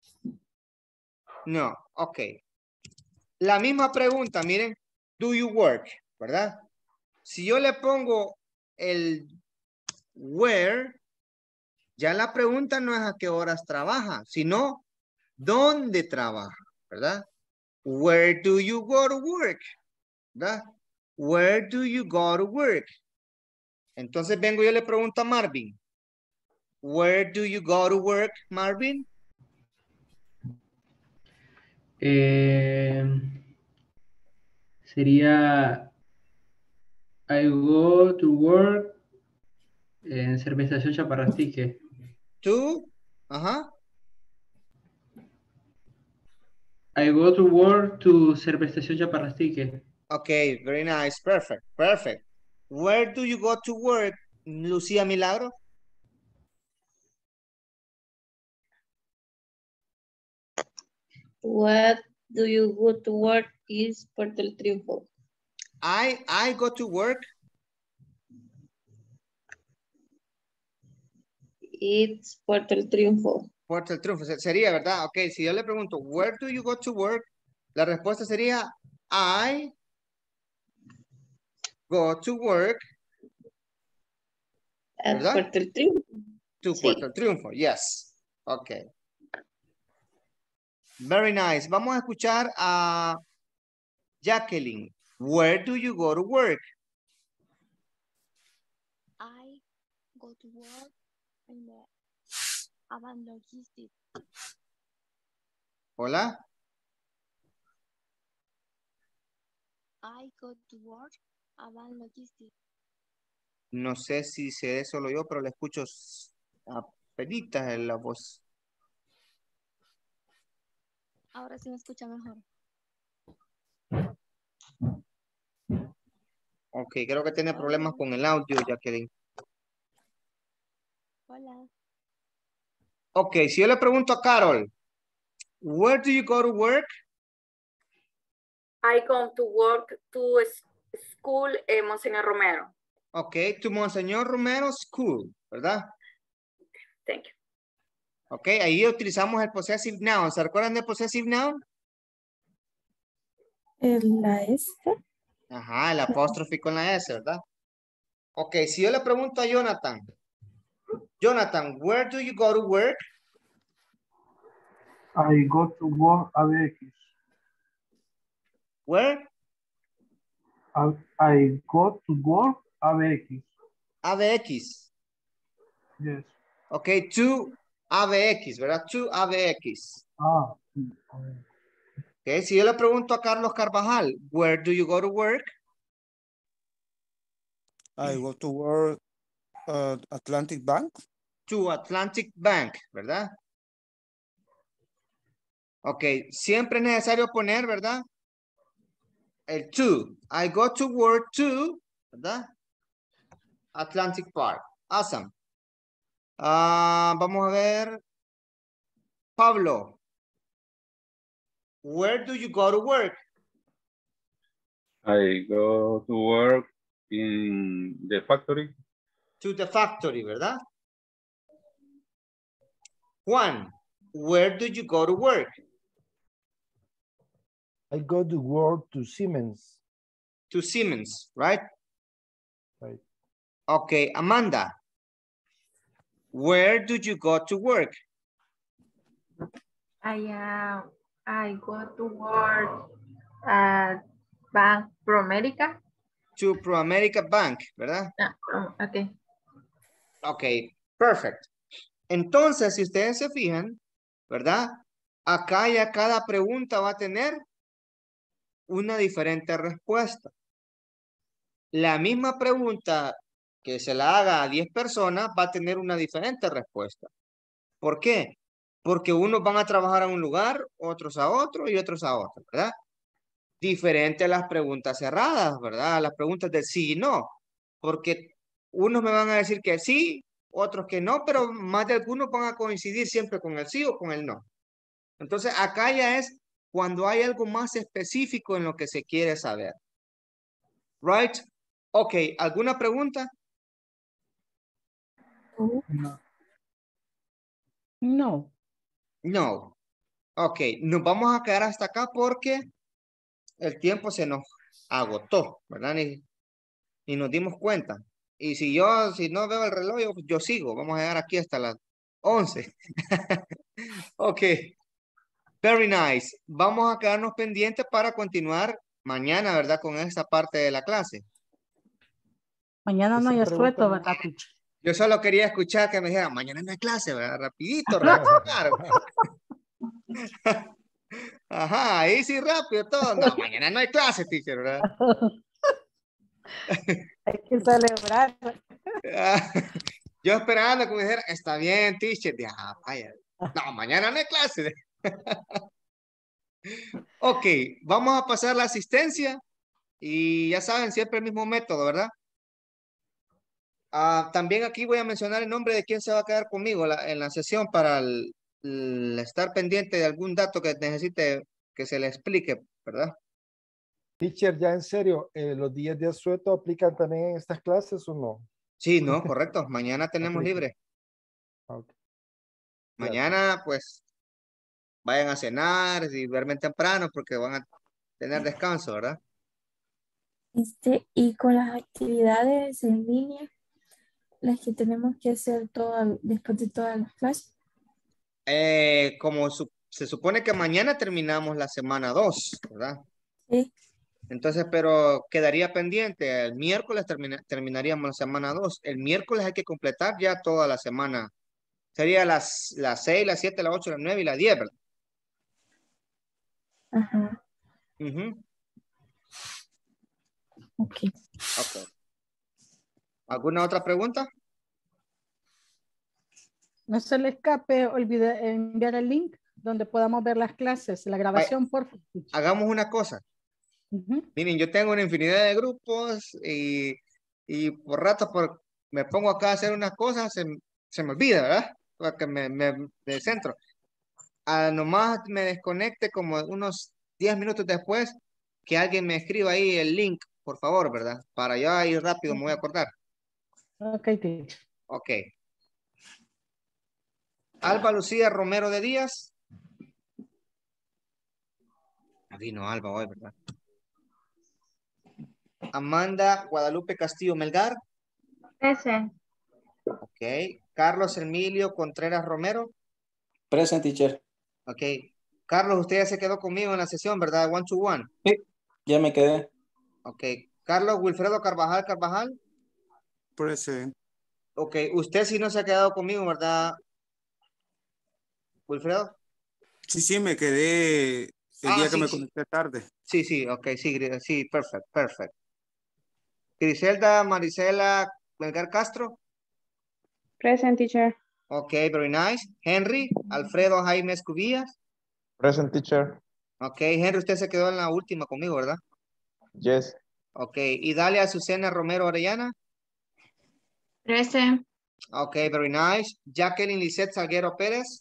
No, ok. La misma pregunta, miren, do you work, ¿verdad? Si yo le pongo el where, ya la pregunta no es a qué horas trabaja, sino dónde trabaja, ¿verdad? Where do you go to work? ¿Verdad? Where do you go to work? Entonces vengo y yo le pregunto a Marvin. Where do you go to work, Marvin? Eh, sería I go to work en Cervestación Chaparrastique. Tú, ajá. I go to work to Cervestación Chaparrastique. Okay, very nice, perfect, perfect. Where do you go to work, Lucía Milagro? What do you go to work is Puerto del Triunfo. I, I go to work. It's Puerto del Triunfo. Puerto del Triunfo, sería, ¿verdad? Ok, si yo le pregunto, where do you go to work? La respuesta sería, I go to work. At ¿Verdad? Puerto del Triunfo. To Sí. Puerto del Triunfo, yes. Ok. Very nice. Vamos a escuchar a Jacqueline. Where do you go to work? I go to work in the Avan Logistics. Hola. I go to work Avan Logistics. No sé si sé solo yo, pero le escucho apenitas en la voz. Ahora sí me escucha mejor. Ok, creo que tiene problemas con el audio, Jacqueline. Hola. Ok, si yo le pregunto a Carol, where do you go to work? I go to work to s- school, eh, Monseñor Romero. Ok, to Monseñor Romero School, ¿verdad? Thank you. Ok, ahí utilizamos el possessive noun. ¿Se recuerdan del possessive noun? La S. Ajá, el apóstrofe con la S, ¿verdad? Ok, si yo le pregunto a Jonathan, Jonathan, where do you go to work? I go to work A B X. Where? I, I go to work A B X. A B X. Yes. Ok, to A B X, ¿verdad? To A B X. Ah. Ok, si yo le pregunto a Carlos Carvajal, where do you go to work? I go to work at Atlantic Bank. To Atlantic Bank, ¿verdad? Ok, siempre es necesario poner, ¿verdad? El to. I go to work to, ¿verdad? Atlantic Park. Awesome. Ah, vamos a ver. Pablo. Where do you go to work? I go to work in the factory. To the factory, ¿verdad? Juan, where do you go to work? I go to work to Siemens. To Siemens, right? Right. Okay, Amanda. Where do you go to work? I uh, I go to work at Bank Pro America. To Pro America Bank, ¿verdad? Ah, oh, okay. Ok, perfect. Entonces, si ustedes se fijan, ¿verdad? Acá ya cada pregunta va a tener una diferente respuesta. La misma pregunta que se la haga a diez personas va a tener una diferente respuesta. ¿Por qué? Porque unos van a trabajar a un lugar, otros a otro y otros a otro, ¿verdad? Diferente a las preguntas cerradas, ¿verdad? Las preguntas del sí y no. Porque unos me van a decir que sí, otros que no, pero más de algunos van a coincidir siempre con el sí o con el no. Entonces, acá ya es cuando hay algo más específico en lo que se quiere saber. Right? Ok, ¿alguna pregunta? No. No. No. Ok, nos vamos a quedar hasta acá porque el tiempo se nos agotó, ¿verdad? Ni, ni nos dimos cuenta. Y si yo, si no veo el reloj, yo, yo sigo. Vamos a llegar aquí hasta las once. Ok. Very nice. Vamos a quedarnos pendientes para continuar mañana, ¿verdad? Con esta parte de la clase. Mañana no hay asueto, ¿verdad, teacher? Yo solo quería escuchar que me dijeran, mañana no hay clase, ¿verdad? Rapidito, reaccionar. Ajá, ahí sí rápido todo. No, mañana no hay clase, teacher, ¿verdad? Hay que celebrar. Yo esperando que me dijeran, está bien, teacher. Ya, ah, vaya. No, mañana no hay clase. Ok, vamos a pasar la asistencia. Y ya saben, siempre el mismo método, ¿verdad? Ah, también aquí voy a mencionar el nombre de quién se va a quedar conmigo la, en la sesión para el, el estar pendiente de algún dato que necesite que se le explique, ¿verdad? Teacher, ya en serio, eh, ¿los días de asueto aplican también en estas clases o no? Sí, no, correcto. Mañana tenemos libre. Okay. Mañana, pues, vayan a cenar y duermen temprano porque van a tener descanso, ¿verdad? Este, y con las actividades en línea, las que tenemos que hacer todo, después de todas las clases. Eh, como su, se supone que mañana terminamos la semana dos, ¿verdad? Sí. Entonces, pero quedaría pendiente. El miércoles termina, terminaríamos la semana dos. El miércoles hay que completar ya toda la semana. Sería las, las seis, las siete, las ocho, las nueve y las diez, ¿verdad? Ajá. Uh-huh. Ok. Ok. ¿Alguna otra pregunta? No se le escape olvide enviar el link donde podamos ver las clases, la grabación, por favor. Hagamos una cosa. Uh-huh. Miren, yo tengo una infinidad de grupos y, y por rato por, me pongo acá a hacer unas cosas, se, se me olvida, ¿verdad? Porque me, me, me centro. A nomás me desconecte como unos diez minutos después que alguien me escriba ahí el link, por favor, ¿verdad? Para yo ir rápido, me voy a acordar. Ok, teacher. Ok. Alba Lucía Romero de Díaz. Vino Alba hoy, ¿verdad? Amanda Guadalupe Castillo Melgar. Present. Ok. Carlos Emilio Contreras Romero. Present, teacher. Ok. Carlos, usted ya se quedó conmigo en la sesión, ¿verdad? One to one. Sí, ya me quedé. Ok. Carlos Wilfredo Carvajal Carvajal. Present. Ok. Usted sí no se ha quedado conmigo, ¿verdad? Wilfredo. Sí, sí, me quedé el Ah, día que sí, me sí. conecté tarde. Sí, sí, ok, sí, Gri- sí, perfecto, perfecto. Griselda Marisela Melgar Castro. Present, teacher. Ok, very nice. Henry Alfredo Jaime Escubillas. Present, teacher. Ok, Henry, usted se quedó en la última conmigo, ¿verdad? Yes. Ok, y Dalia Azucena Romero Orellana. Present. Ok, very nice. Jacqueline Lisette Salguero Pérez.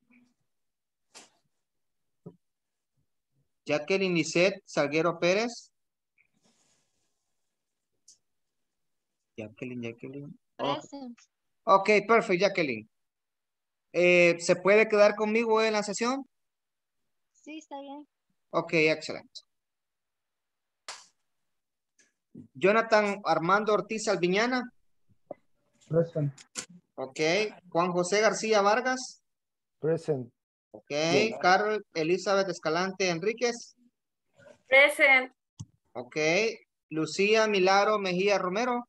Jacqueline Lisette Salguero Pérez. Jacqueline, Jacqueline. Oh, Present. ok, perfecto, Jacqueline. Eh, ¿se puede quedar conmigo en la sesión? Sí, está bien. Ok, excelente. Jonathan Armando Ortiz Alviñana. Present. Ok. Juan José García Vargas. Present. Ok. Carol Elizabeth Escalante Enríquez. Present. Ok. Lucía Milagro Mejía Romero.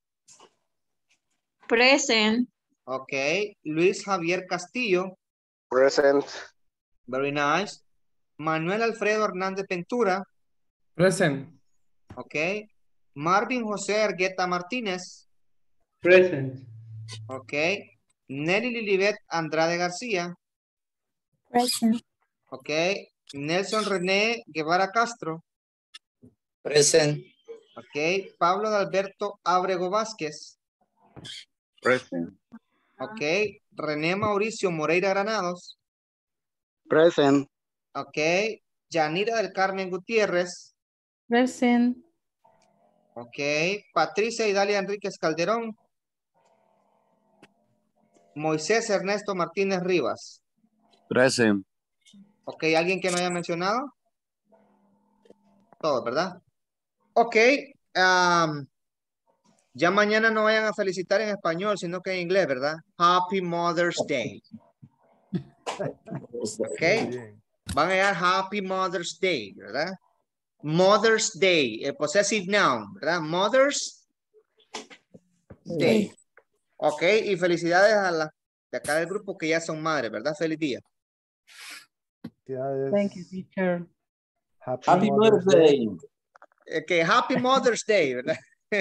Present. Ok. Luis Javier Castillo. Present. Very nice. Manuel Alfredo Hernández Ventura. Present. Ok. Marvin José Argueta Martínez. Present. Ok. Nelly Lilibet Andrade García. Present. Ok. Nelson René Guevara Castro. Present. Ok. Pablo de Alberto Ábrego Vázquez. Present. Ok. René Mauricio Moreira Granados. Present. Ok. Yanira del Carmen Gutiérrez. Present. Ok. Patricia Idalia Enríquez Calderón. Moisés Ernesto Martínez Rivas. Present. Ok. ¿Alguien que no haya mencionado? Todo, ¿verdad? Ok. am, ya mañana no vayan a felicitar en español, sino que en inglés, ¿verdad? Happy Mother's Day. Ok. Muy bien. Van a dar Happy Mother's Day, ¿verdad? Mother's Day, eh, possessive noun, ¿verdad? Mother's Day. Ok, y felicidades a las de acá del grupo que ya son madres, ¿verdad? Feliz día. Felicidades. Thank you, teacher. Happy, Happy Mother's Mother's Day. Day. Eh, que Happy Mother's Day, ¿verdad?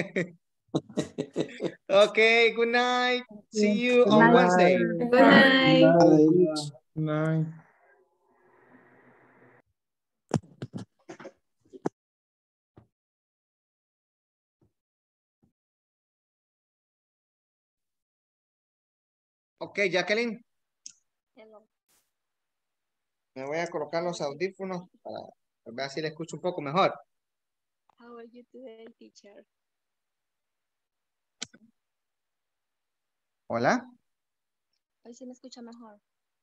Ok, good night. See you Good on night. Wednesday. Good night. Night. Night. Ok, Jacqueline. Me voy a colocar los audífonos para ver si le escucho un poco mejor. How are you today, teacher? Hola. Hoy sí me escucha mejor.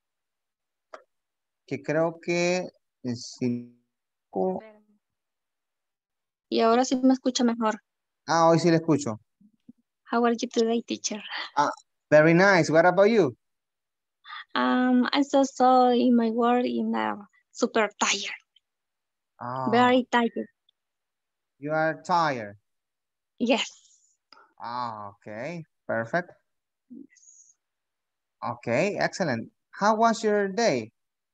Que creo que eh, sí. Espérame. Y ahora sí me escucha mejor. Ah, hoy sí le escucho. How are you today, teacher? Ah, very nice. What about you? Um, I'm so sorry in my work in uh, super tired. Ah, Very tired. you are tired. Yes. Ah, okay. Perfect. Okay, excellent. How was your day?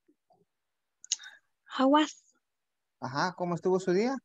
How was? Ajá, ¿cómo estuvo su día?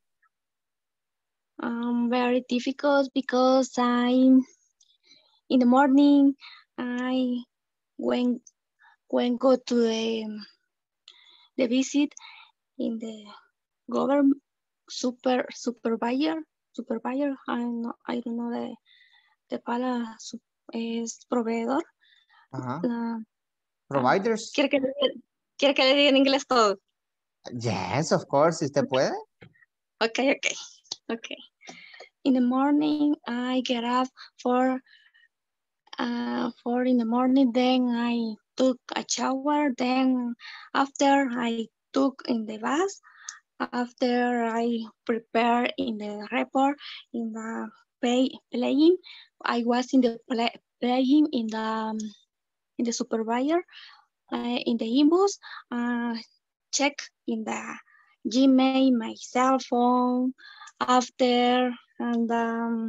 Um, very difficult because I'm in the morning. I went went go to the the visit in the government super supervisor supervisor. I don't know, I don't know the the pala su- es proveedor. Ajá. La- Providers. ¿quiere, que le, ¿Quiere que le diga en inglés todo? Yes, of course, si usted puede. Okay, okay, okay. In the morning, I get up for uh, four in the morning. Then I took a shower. Then after I took in the bus. After I prepare in the report in the play, playing, I was in the play, playing in the um, in the supervisor uh, in the inbox. Uh, check in the Gmail, my cell phone. After and um,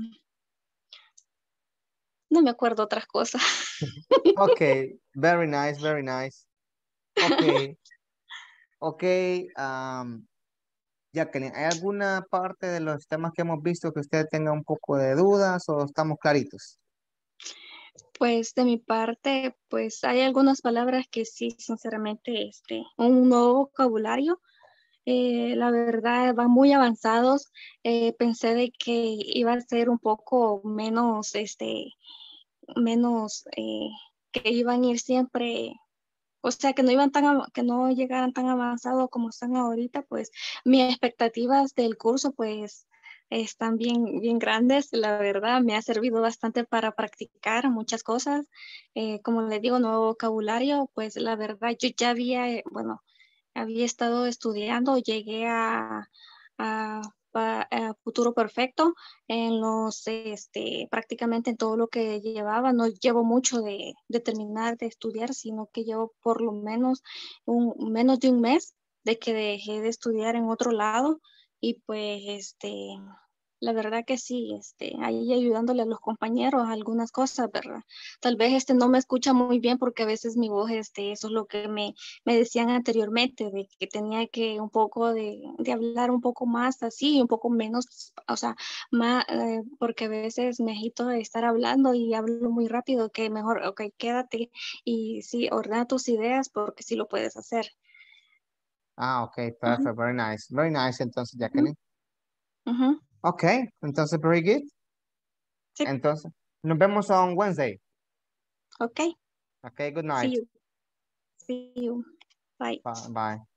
no me acuerdo otras cosas. Okay, very nice, very nice. Okay, okay. Um, Jacqueline, ¿hay alguna parte de los temas que hemos visto que usted tenga un poco de dudas o estamos claritos? Pues de mi parte, pues hay algunas palabras que sí, sinceramente, este, un nuevo vocabulario. Eh, la verdad, van muy avanzados. Eh, pensé de que iba a ser un poco menos, este, menos, eh, que iban a ir siempre, o sea, que no iban tan, av- que no llegaran tan avanzados como están ahorita, pues mis expectativas del curso, pues están bien, bien grandes. La verdad, me ha servido bastante para practicar muchas cosas. Eh, como les digo, nuevo vocabulario, pues la verdad, yo ya había, eh, bueno, había estado estudiando, llegué a, a, pa- a Futuro Perfecto en los, este, prácticamente en todo lo que llevaba. No llevo mucho de, de terminar de estudiar, sino que llevo por lo menos un, menos de un mes de que dejé de estudiar en otro lado y pues, este, la verdad que sí, este, ahí ayudándole a los compañeros a algunas cosas, ¿verdad? Tal vez este no me escucha muy bien porque a veces mi voz, este, eso es lo que me, me decían anteriormente, de que tenía que un poco de, de hablar un poco más así, un poco menos, o sea, más, eh, porque a veces me agito de estar hablando y hablo muy rápido, que mejor, ok, quédate y sí, ordena tus ideas porque sí lo puedes hacer. Ah, ok, perfect, very nice. Very nice, entonces, Jacqueline. Ujú. Ok, entonces, very good. Sí. Entonces, nos vemos on Wednesday. Ok, Ok, good see night. you. See you. Bye. Bye. Bye.